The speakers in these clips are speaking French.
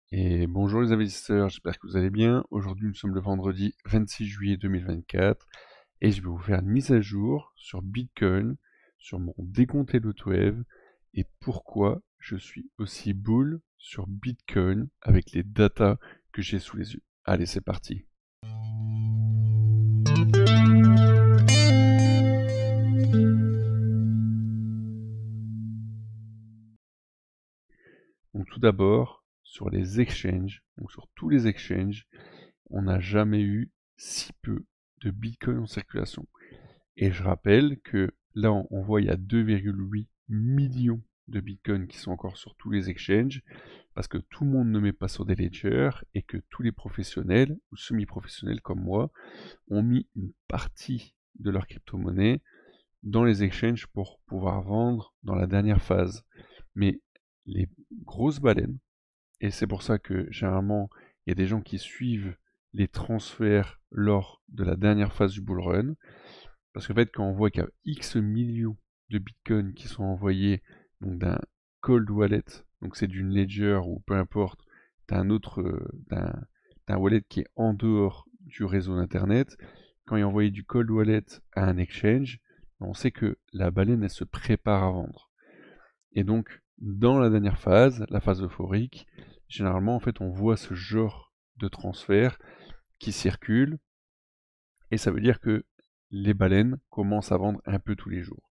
Et bonjour les investisseurs, j'espère que vous allez bien. Aujourd'hui, nous sommes le vendredi 26 juillet 2024 et je vais vous faire une mise à jour sur Bitcoin, sur mon décompté Lotwave et pourquoi je suis aussi bull sur Bitcoin avec les datas que j'ai sous les yeux. Allez, c'est parti. Donc tout d'abord, sur les exchanges, donc sur tous les exchanges, on n'a jamais eu si peu de Bitcoin en circulation. Et je rappelle que là, on voit il y a 2,8 millions de Bitcoin qui sont encore sur tous les exchanges, parce que tout le monde ne met pas sur des ledgers, et que tous les professionnels, ou semi-professionnels comme moi, ont mis une partie de leur crypto-monnaie dans les exchanges pour pouvoir vendre dans la dernière phase. Mais les grosses baleines, et c'est pour ça que généralement, il y a des gens qui suivent les transferts lors de la dernière phase du bull run, parce qu'en fait, quand on voit qu'il y a X millions de bitcoins qui sont envoyés donc d'un cold wallet, donc c'est d'une ledger ou peu importe, d'un autre, d'un wallet qui est en dehors du réseau d'internet, quand il est envoyé du cold wallet à un exchange, on sait que la baleine elle se prépare à vendre. Et donc dans la dernière phase, la phase euphorique, généralement en fait on voit ce genre de transfert qui circule, et ça veut dire que les baleines commencent à vendre un peu tous les jours.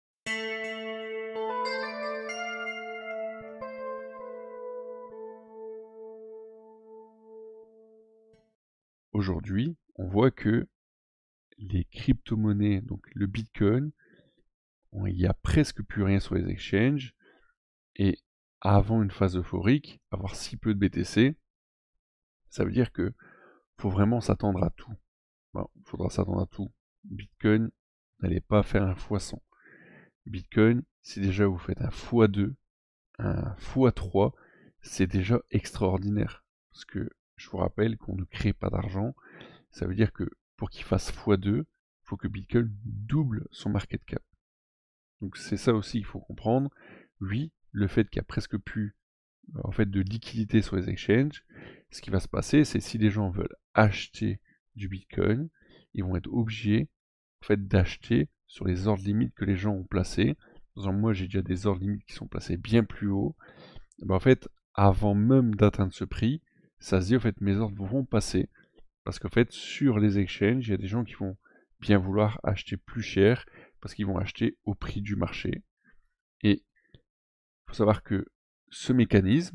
Aujourd'hui, on voit que les crypto-monnaies, donc le Bitcoin, il n'y a presque plus rien sur les exchanges, et avant une phase euphorique, avoir si peu de BTC, ça veut dire que faut vraiment s'attendre à tout. Bon, il faudra s'attendre à tout. Bitcoin, n'allez pas faire un x100. Bitcoin, si déjà vous faites un x2, un x3, c'est déjà extraordinaire. Parce que je vous rappelle qu'on ne crée pas d'argent. Ça veut dire que pour qu'il fasse x2, il faut que Bitcoin double son market cap. Donc c'est ça aussi qu'il faut comprendre. Oui, le fait qu'il n'y a presque plus en fait, de liquidité sur les exchanges, ce qui va se passer, c'est si les gens veulent acheter du Bitcoin, ils vont être obligés en fait, d'acheter sur les ordres limites que les gens ont placés. Par exemple, moi j'ai déjà des ordres limites qui sont placés bien plus haut. Ben, en fait, avant même d'atteindre ce prix, ça se dit en fait mes ordres vont passer. Parce qu'en fait, sur les exchanges, il y a des gens qui vont bien vouloir acheter plus cher parce qu'ils vont acheter au prix du marché. Et il faut savoir que ce mécanisme,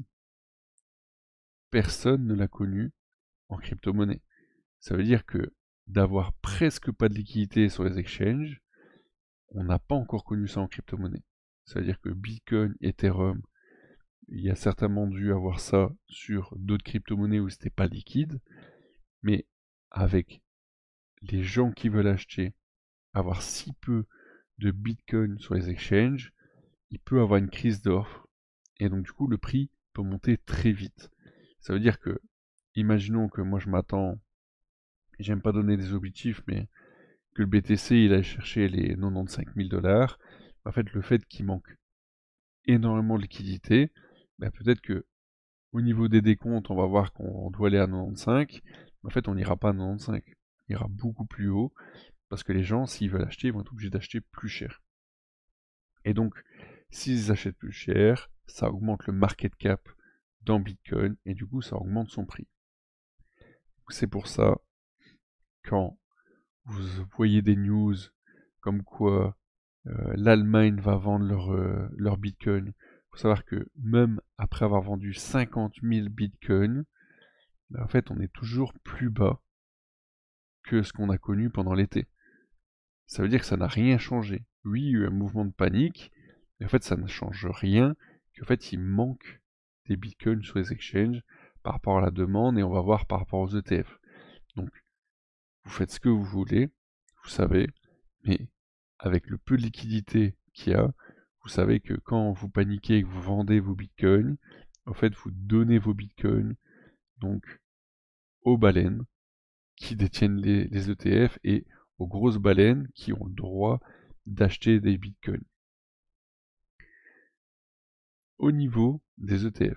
personne ne l'a connu en crypto-monnaie. Ça veut dire que d'avoir presque pas de liquidité sur les exchanges, on n'a pas encore connu ça en crypto-monnaie. Ça veut dire que Bitcoin, Ethereum, il y a certainement dû avoir ça sur d'autres crypto-monnaies où c'était pas liquide, mais avec les gens qui veulent acheter, avoir si peu de Bitcoin sur les exchanges, il peut avoir une crise d'offre, et donc du coup le prix peut monter très vite. Ça veut dire que, imaginons que moi je m'attends, j'aime pas donner des objectifs, mais que le BTC il aille chercher les 95 000 $, en fait le fait qu'il manque énormément de liquidité, bah, peut-être que au niveau des décomptes on va voir qu'on doit aller à 95, mais en fait on n'ira pas à 95, il ira beaucoup plus haut, parce que les gens s'ils veulent acheter, ils vont être obligés d'acheter plus cher. Et donc, s'ils achètent plus cher, ça augmente le market cap dans Bitcoin et du coup, ça augmente son prix. C'est pour ça, quand vous voyez des news comme quoi l'Allemagne va vendre leur Bitcoin, il faut savoir que même après avoir vendu 50 000 Bitcoins, en fait, on est toujours plus bas que ce qu'on a connu pendant l'été. Ça veut dire que ça n'a rien changé. Oui, il y a eu un mouvement de panique, mais en fait, ça ne change rien, qu'en fait, il manque des bitcoins sur les exchanges par rapport à la demande, et on va voir par rapport aux ETF. Donc, vous faites ce que vous voulez, vous savez, mais avec le peu de liquidité qu'il y a, vous savez que quand vous paniquez et que vous vendez vos bitcoins, en fait, vous donnez vos bitcoins donc aux baleines qui détiennent les ETF et aux grosses baleines qui ont le droit d'acheter des bitcoins. Au niveau des ETF,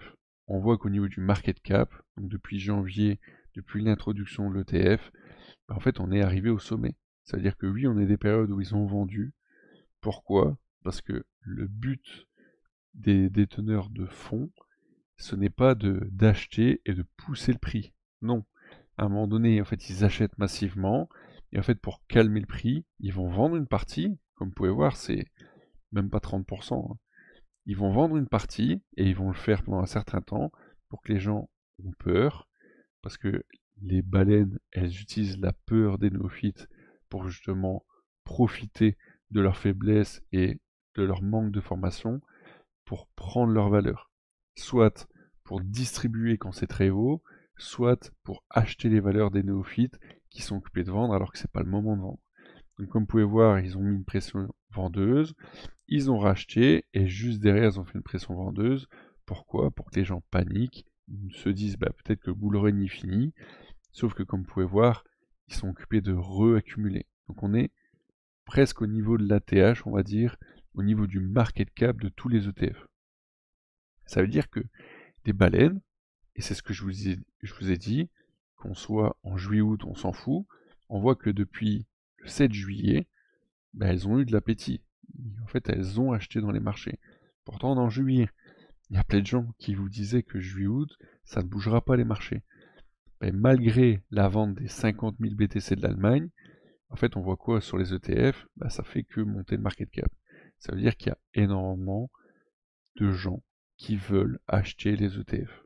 on voit qu'au niveau du market cap, donc depuis janvier, depuis l'introduction de l'ETF, en fait on est arrivé au sommet. C'est-à-dire que oui, on est des périodes où ils ont vendu. Pourquoi? Parce que le but des déteneurs de fonds, ce n'est pas d'acheter et de pousser le prix. Non. À un moment donné, en fait, ils achètent massivement, et en fait, pour calmer le prix, ils vont vendre une partie. Comme vous pouvez voir, c'est même pas 30%, hein. Ils vont vendre une partie, et ils vont le faire pendant un certain temps, pour que les gens ont peur, parce que les baleines, elles utilisent la peur des néophytes pour justement profiter de leur faiblesse et de leur manque de formation pour prendre leur valeur. Soit pour distribuer quand c'est très haut, soit pour acheter les valeurs des néophytes qui sont occupés de vendre alors que c'est pas le moment de vendre. Donc comme vous pouvez voir, ils ont mis une pression vendeuse, ils ont racheté et juste derrière ils ont fait une pression vendeuse. Pourquoi? Pour que les gens paniquent, se disent bah, peut-être que le bull run est fini, sauf que comme vous pouvez voir, ils sont occupés de reaccumuler. Donc on est presque au niveau de l'ATH, on va dire, au niveau du market cap de tous les ETF. Ça veut dire que des baleines, et c'est ce que je vous ai dit, qu'on soit en juillet-août, on s'en fout, on voit que depuis le 7 juillet, bah, elles ont eu de l'appétit. En fait, elles ont acheté dans les marchés. Pourtant, en juillet, il y a plein de gens qui vous disaient que juillet-août, ça ne bougera pas les marchés. Mais malgré la vente des 50 000 BTC de l'Allemagne, en fait, on voit quoi sur les ETF? Bah, ça fait que monter le market cap. Ça veut dire qu'il y a énormément de gens qui veulent acheter les ETF.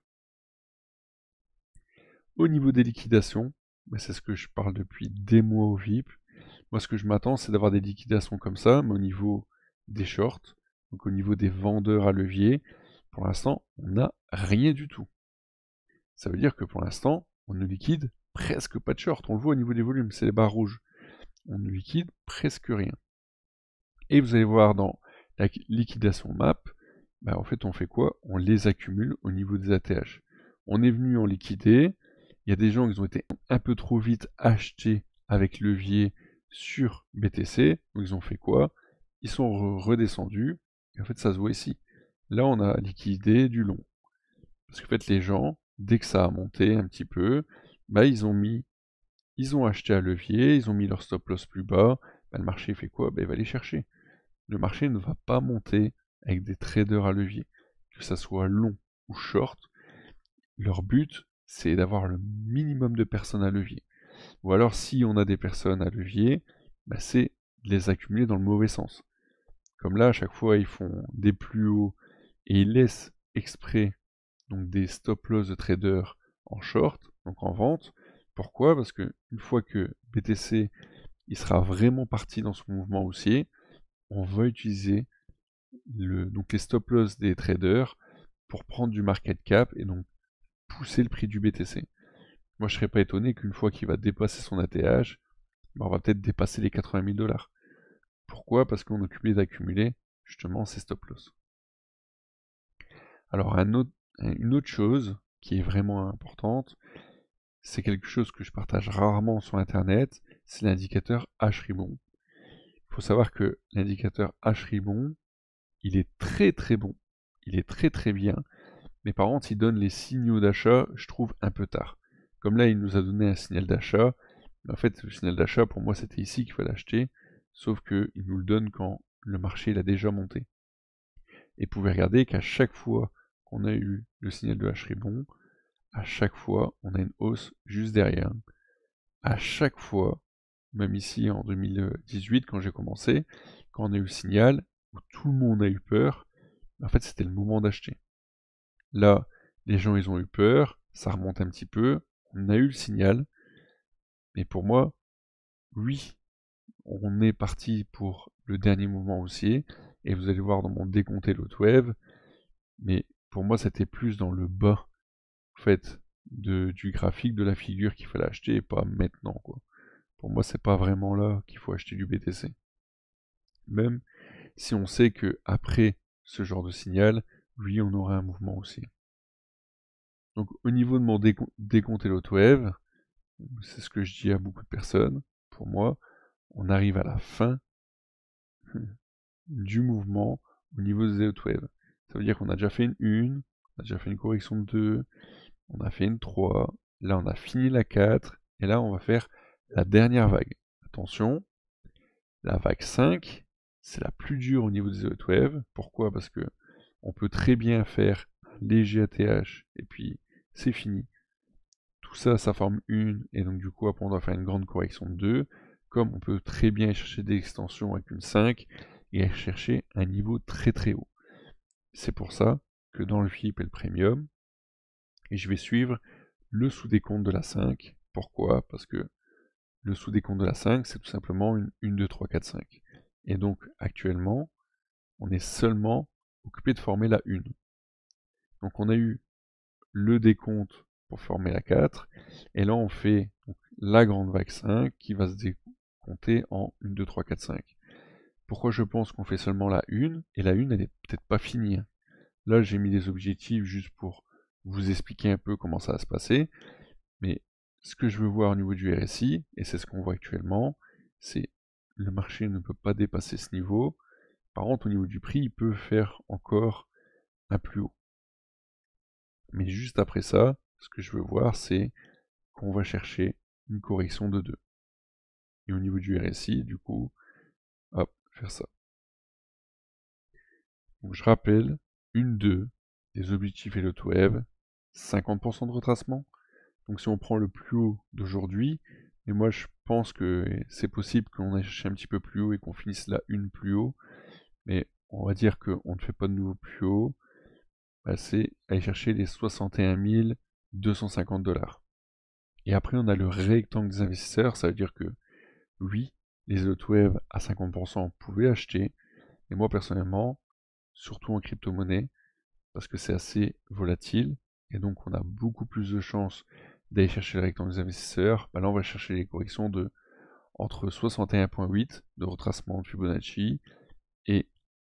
Au niveau des liquidations, bah, c'est ce que je parle depuis des mois au VIP. Moi, ce que je m'attends, c'est d'avoir des liquidations comme ça, mais au niveau des shorts, donc au niveau des vendeurs à levier, pour l'instant, on n'a rien du tout. Ça veut dire que pour l'instant, on ne liquide presque pas de short. On le voit au niveau des volumes, c'est les barres rouges. On ne liquide presque rien. Et vous allez voir dans la liquidation map, bah en fait on fait quoi? On les accumule au niveau des ATH. On est venu en liquider, il y a des gens qui ont été un peu trop vite achetés avec levier sur BTC, donc ils ont fait quoi? Ils sont redescendus, et en fait ça se voit ici. Là on a liquidé du long. Parce qu'en fait les gens, dès que ça a monté un petit peu, bah ils ont acheté à levier, ils ont mis leur stop loss plus bas, bah, le marché fait quoi? Bah, il va les chercher. Le marché ne va pas monter avec des traders à levier. Que ça soit long ou short, leur but, c'est d'avoir le minimum de personnes à levier. Ou alors, si on a des personnes à levier, bah, c'est de les accumuler dans le mauvais sens. Comme là, à chaque fois, ils font des plus hauts et ils laissent exprès donc des stop loss de traders en short, donc en vente. Pourquoi? Parce que une fois que BTC il sera vraiment parti dans son mouvement haussier, on va utiliser donc les stop loss des traders pour prendre du market cap et donc pousser le prix du BTC. Moi, je serais pas étonné qu'une fois qu'il va dépasser son ATH, on va peut-être dépasser les 80 000 $. Pourquoi? Parce qu'on est occupé d'accumuler justement ces stop loss. Alors, une autre chose qui est vraiment importante, c'est quelque chose que je partage rarement sur Internet, c'est l'indicateur H-Ribbon. Il faut savoir que l'indicateur H-Ribbon, il est très très bon, il est très très bien, mais par contre il donne les signaux d'achat, je trouve, un peu tard. Comme là il nous a donné un signal d'achat, mais en fait le signal d'achat pour moi c'était ici qu'il fallait acheter, sauf qu'il nous le donne quand le marché il a déjà monté. Et vous pouvez regarder qu'à chaque fois qu'on a eu le signal de H-Ribbon, à chaque fois on a une hausse juste derrière. À chaque fois, même ici en 2018 quand j'ai commencé, quand on a eu le signal, où tout le monde a eu peur, en fait c'était le moment d'acheter. Là, les gens ils ont eu peur, ça remonte un petit peu, on a eu le signal, mais pour moi, oui, on est parti pour le dernier mouvement haussier, et vous allez voir dans mon décompté l'autre wave, mais pour moi c'était plus dans le bas, en fait, du graphique, de la figure qu'il fallait acheter, et pas maintenant, quoi. Pour moi, c'est pas vraiment là qu'il faut acheter du BTC. Même si on sait que après ce genre de signal, oui, on aura un mouvement aussi. Donc au niveau de mon décompte l'autre wave, c'est ce que je dis à beaucoup de personnes, pour moi, on arrive à la fin du mouvement au niveau des hot wave. Ça veut dire qu'on a déjà fait une On a déjà fait une correction de 2, on a fait une 3, là on a fini la 4, et là on va faire la dernière vague. Attention, la vague 5, c'est la plus dure au niveau des hot waves. Pourquoi? Parce que on peut très bien faire un léger ATH, et puis c'est fini. Tout ça, ça forme une, et donc du coup après on doit faire une grande correction de 2, comme on peut très bien aller chercher des extensions avec une 5, et aller chercher un niveau très très haut. C'est pour ça que dans le VIP et le Premium, et je vais suivre le sous-décompte de la 5. Pourquoi? Parce que le sous-décompte de la 5, c'est tout simplement une 1, 2, 3, 4, 5. Et donc actuellement, on est seulement occupé de former la 1. Donc on a eu le décompte pour former la 4, et là on fait donc, la grande vague 5 qui va se décompter en 1, 2, 3, 4, 5. Pourquoi je pense qu'on fait seulement la 1? Et la 1, elle est peut-être pas finie. Là, j'ai mis des objectifs juste pour vous expliquer un peu comment ça va se passer. Mais ce que je veux voir au niveau du RSI, et c'est ce qu'on voit actuellement, c'est le marché ne peut pas dépasser ce niveau. Par contre, au niveau du prix, il peut faire encore un plus haut. Mais juste après ça, ce que je veux voir, c'est qu'on va chercher une correction de 2. Et au niveau du RSI, du coup, hop, faire ça. Donc je rappelle, une 2, des objectifs et l'auto-web, 50% de retracement. Donc si on prend le plus haut d'aujourd'hui, et moi je pense que c'est possible qu'on aille chercher un petit peu plus haut et qu'on finisse la une plus haut, mais on va dire qu'on ne fait pas de nouveau plus haut, bah, c'est aller chercher les 61 250 $. Et après on a le rectangle des investisseurs, ça veut dire que oui, les autres web à 50% vous pouvez acheter, et moi personnellement, surtout en crypto-monnaie, parce que c'est assez volatile, et donc on a beaucoup plus de chances d'aller chercher le rectangle des investisseurs. Bah là on va chercher les corrections de entre 61,8 de retracement de Fibonacci et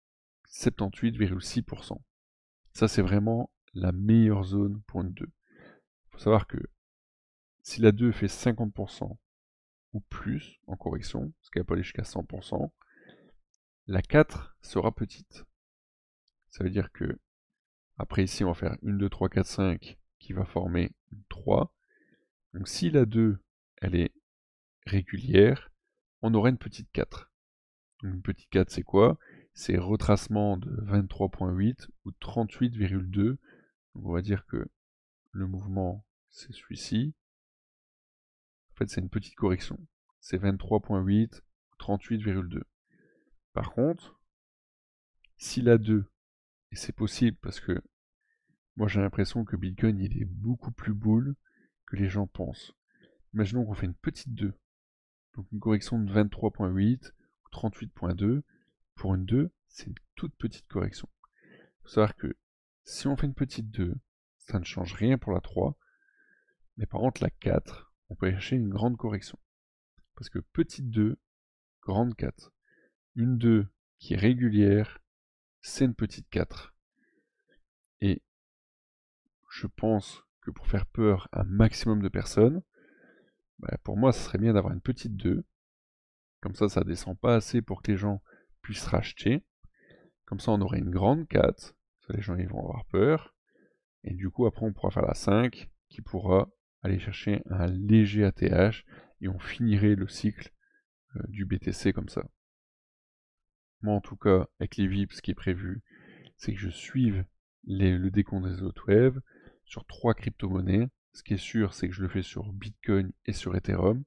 78,6%. Ça c'est vraiment la meilleure zone pour une 2. Il faut savoir que si la 2 fait 50% ou plus en correction, ce qui va pas aller jusqu'à 100%, la 4 sera petite. Ça veut dire que après ici on va faire une 2, 3, 4, 5 qui va former une 3. Donc si la 2 elle est régulière, on aura une petite 4. Donc une petite 4 c'est quoi? C'est retracement de 23,8 ou 38,2. On va dire que le mouvement c'est celui-ci. En fait c'est une petite correction. C'est 23,8 ou 38,2. Par contre, si la 2, et c'est possible parce que moi j'ai l'impression que Bitcoin il est beaucoup plus bull que les gens pensent. Imaginons qu'on fait une petite 2. Donc une correction de 23,8 ou 38,2. Pour une 2, c'est une toute petite correction. Il faut savoir que si on fait une petite 2, ça ne change rien pour la 3. Mais par contre, la 4, on peut chercher une grande correction. Parce que petite 2, grande 4. Une 2 qui est régulière, c'est une petite 4. Et je pense que pour faire peur à un maximum de personnes, bah pour moi, ce serait bien d'avoir une petite 2. Comme ça descend pas assez pour que les gens puissent racheter. Comme ça, on aurait une grande 4. Ça, les gens ils vont avoir peur. Et du coup, après, on pourra faire la 5 qui pourra aller chercher un léger ATH et on finirait le cycle du BTC comme ça. Moi, en tout cas, avec les VIP, ce qui est prévu, c'est que je suive le décompte des autres web sur 3 crypto-monnaies. Ce qui est sûr, c'est que je le fais sur Bitcoin et sur Ethereum.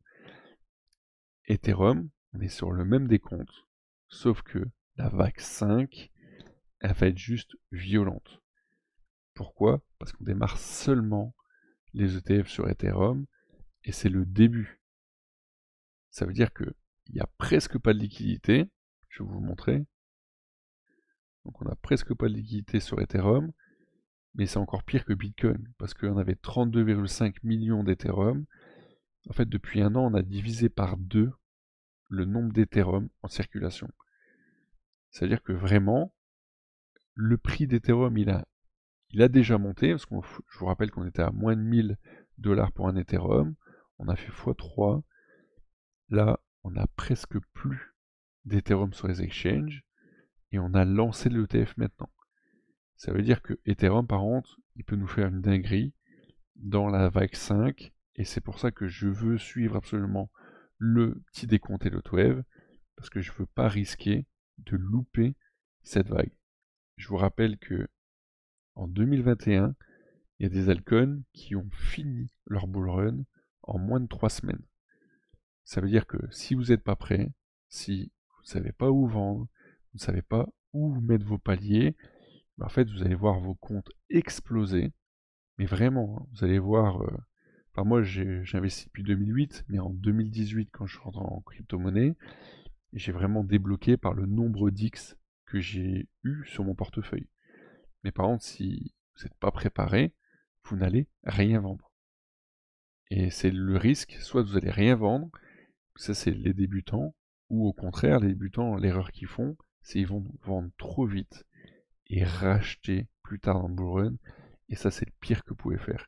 Ethereum, on est sur le même décompte, sauf que la vague 5, elle va être juste violente. Pourquoi? Parce qu'on démarre seulement les ETF sur Ethereum et c'est le début. Ça veut dire qu'il n'y a presque pas de liquidité. Je vais vous montrer. Donc on n'a presque pas de liquidité sur Ethereum, mais c'est encore pire que Bitcoin parce qu'on avait 32,5 millions d'Ethereum. En fait, depuis un an, on a divisé par 2 le nombre d'Ethereum en circulation. C'est-à-dire que vraiment, le prix d'Ethereum, il a déjà monté, parce que je vous rappelle qu'on était à moins de 1000 $ pour un Ethereum. On a fait x3. Là, on a presque plus d'Ethereum sur les exchanges. Et on a lancé l'ETF maintenant. Ça veut dire que Ethereum, par contre, il peut nous faire une dinguerie dans la vague 5, et c'est pour ça que je veux suivre absolument le petit décompte et l'auto wave, parce que je veux pas risquer de louper cette vague. Je vous rappelle que en 2021, il y a des altcoins qui ont fini leur bull run en moins de 3 semaines. Ça veut dire que si vous n'êtes pas prêt, si vous ne savez pas où vendre, vous ne savez pas où mettre vos paliers, en fait vous allez voir vos comptes exploser. Mais vraiment, hein, vous allez voir. Enfin, moi j'ai investi depuis 2008, mais en 2018, quand je suis rentré en crypto-monnaie, j'ai vraiment débloqué par le nombre d'X que j'ai eu sur mon portefeuille. Mais par contre, si vous n'êtes pas préparé, vous n'allez rien vendre. Et c'est le risque, soit vous allez rien vendre, ça c'est les débutants, ou au contraire, les débutants, l'erreur qu'ils font, c'est qu'ils vont vendre trop vite et racheter plus tard dans le bull run, et ça c'est le pire que vous pouvez faire.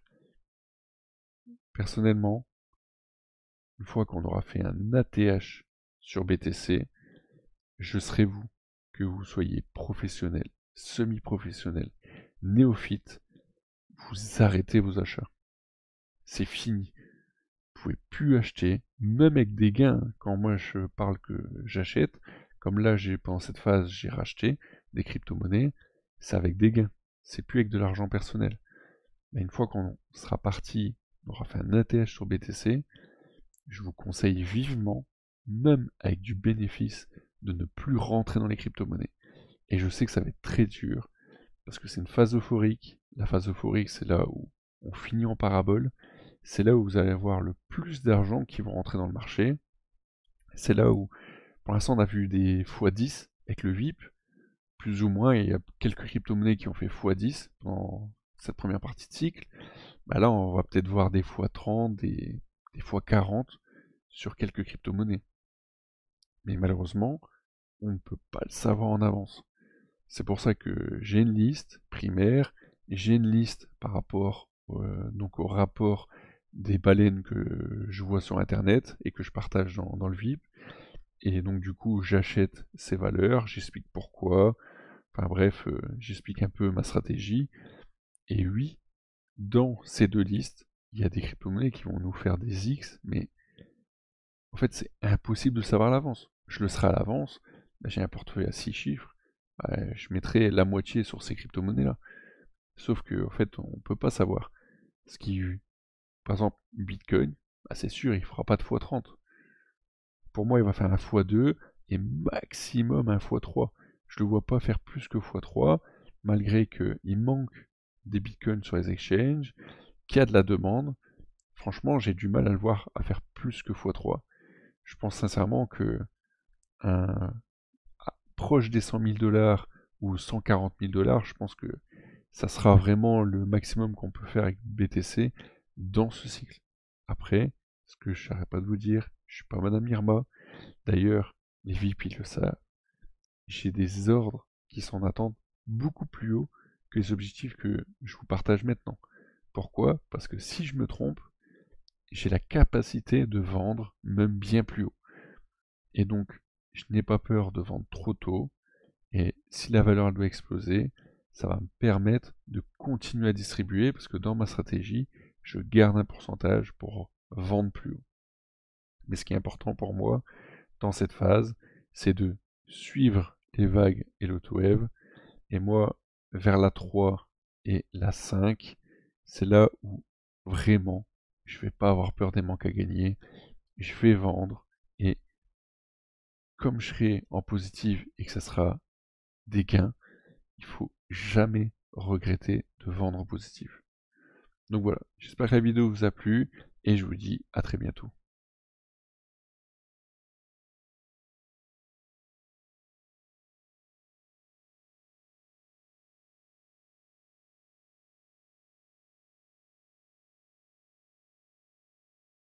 Personnellement, une fois qu'on aura fait un ATH sur BTC, je serai vous, que vous soyez professionnel, semi-professionnel, néophyte, vous arrêtez vos achats. C'est fini. Vous pouvez plus acheter, même avec des gains. Quand moi je parle que j'achète, comme là pendant cette phase j'ai racheté des crypto-monnaies, c'est avec des gains. C'est plus avec de l'argent personnel. Mais une fois qu'on sera parti, on aura fait un ATH sur BTC, je vous conseille vivement, même avec du bénéfice, de ne plus rentrer dans les crypto-monnaies. Et je sais que ça va être très dur, parce que c'est une phase euphorique. La phase euphorique, c'est là où on finit en parabole. C'est là où vous allez avoir le plus d'argent qui vont rentrer dans le marché. C'est là où, pour l'instant, on a vu des x10 avec le VIP, plus ou moins. Il y a quelques crypto-monnaies qui ont fait x10 dans cette première partie de cycle. Bah là, on va peut-être voir des x30, des x40 sur quelques crypto-monnaies. Mais malheureusement, on ne peut pas le savoir en avance. C'est pour ça que j'ai une liste primaire, j'ai une liste par rapport donc au rapport des baleines que je vois sur internet et que je partage dans le VIP. Et donc du coup j'achète ces valeurs, j'explique pourquoi, enfin bref, j'explique un peu ma stratégie. Et oui, dans ces deux listes, il y a des crypto-monnaies qui vont nous faire des X, mais en fait c'est impossible de savoir à l'avance. Je le serai à l'avance, bah, j'ai un portefeuille à 6 chiffres, bah, je mettrai la moitié sur ces crypto-monnaies-là. Sauf que en fait on ne peut pas savoir. Ce qui, par exemple, Bitcoin, bah, c'est sûr, il fera pas de x30. Pour moi, il va faire un x2 et maximum un x3. Je ne le vois pas faire plus que x3, malgré qu'il manque des bitcoins sur les exchanges, qu'il y a de la demande. Franchement, j'ai du mal à le voir à faire plus que x3. Je pense sincèrement que proche des 100 000 $ ou 140 000 $, je pense que ça sera vraiment le maximum qu'on peut faire avec BTC dans ce cycle. Après, ce que je n'arrête pas de vous dire, je suis pas Madame Irma. D'ailleurs, les VIP ils le savent. J'ai des ordres qui sont en attente beaucoup plus haut que les objectifs que je vous partage maintenant. Pourquoi? Parce que si je me trompe, j'ai la capacité de vendre même bien plus haut. Et donc, je n'ai pas peur de vendre trop tôt. Et si la valeur elle doit exploser, ça va me permettre de continuer à distribuer parce que dans ma stratégie, je garde un pourcentage pour vendre plus haut. Mais ce qui est important pour moi dans cette phase, c'est de suivre les vagues et l'auto-wave. Et moi, vers la 3 et la 5, c'est là où vraiment je ne vais pas avoir peur des manques à gagner. Je vais vendre et comme je serai en positive et que ça sera des gains, il faut jamais regretter de vendre en positif. Donc voilà, j'espère que la vidéo vous a plu et je vous dis à très bientôt.